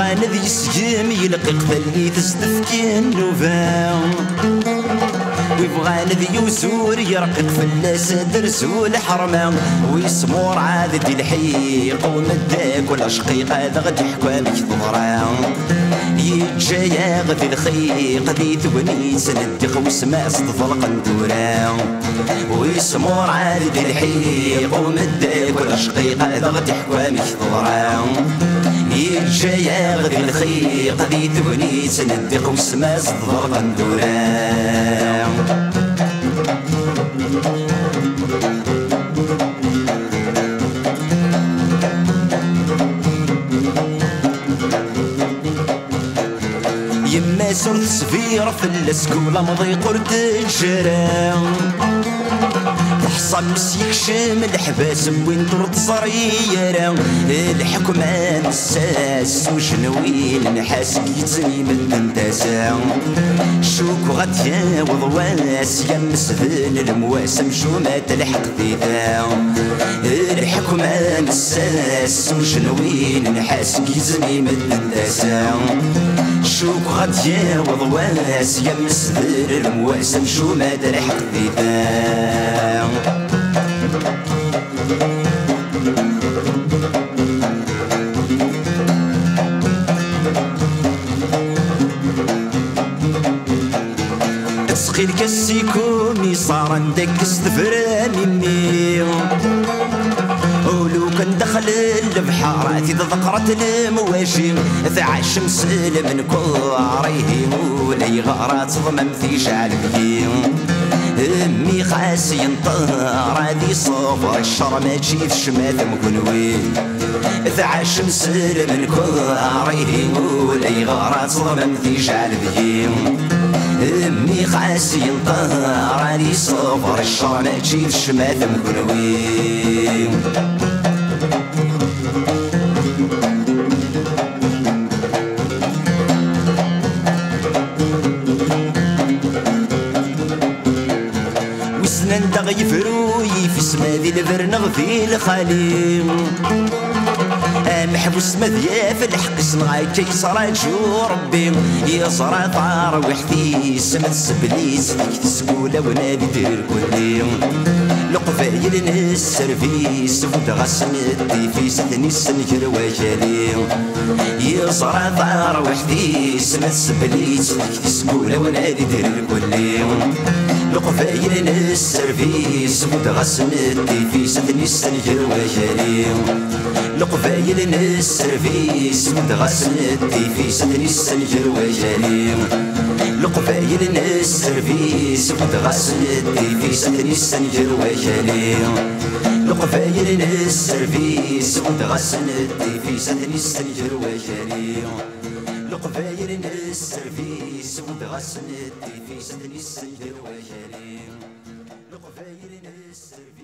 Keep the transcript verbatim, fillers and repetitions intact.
يبغى نذي يسجم يلقي قفلي تستفكي النوفا ويبغى نذي يوسور يرقق فلاس درسو الحرمة ويسمور عاد دي الحيق ومداك ولا شقيق هذا غد يحكوا بك ضرا يتجايا غدي الخيق ذي ثوني سندق وسماء صدفل قندورا ويسمور عاد دي الحيق ومداك ولا شقيق هذا غد يحكوا بك ضرا يتجايا غدي الخيق ذي ثوني سندق وسماء صدفل قندورا يما صرت سفير في السكولة مضي قرد الجرا الحصان مسيك شام الحباس وين طرد صريرة الحكمة نساس وشنوين نحاس يتزني من دنتاسا شوك غطيا وضواس يا مسفن المواس مشومة تلحق ذيذا الحكمة نساس وشنوين نحاس يتزني من دنتاسا شوك غطيا وضواس يا مسفن المواس مشومة تلحق ذيذا تسقي الكسيكومي صار عندك استفرا مني ولو كان دخل البحارات إذا ذكرت المواشي ثعش مسلم من كواريه ولي غارات ضمم في شعل بكيم امي خاسي ينطر هذي صفر الشر ما تجي في شمات مكنوي ثعش مسلم من كواريه ولي غارات ضمم في شعل بكيم امي خاسي ينطر هذي صفر الشر ما تجي في شمات مكنوي وسنان دغ يفروي في سمادي البرنغ في الخالي محبوس مذيا في الحق صنعي كيصرا جو ربي يصرا طار وحدي سمت سبليس فيك تسقولة ونادي دير كلي لقفايل السرفيس ودغا سمدي في ستني السنكر وجالي يصرا طار وحدي سمت سبليس فيك تسقولة ونادي دير كلي لقفايل السرفيس ودغا سمدي في ستني السنكر وجالي لقفايل السرفيس ودغا سمدي في ستني السنكر وجالي لقفايل السرفيس ودغا سمدي في ستني السنكر وجالي لقفايل السرفيس ودغا سمدي في ستني السنكر وجالي لقفايل السرفيس ودغا سمدي في ستني السنكر وجالي لقفايل السرفيس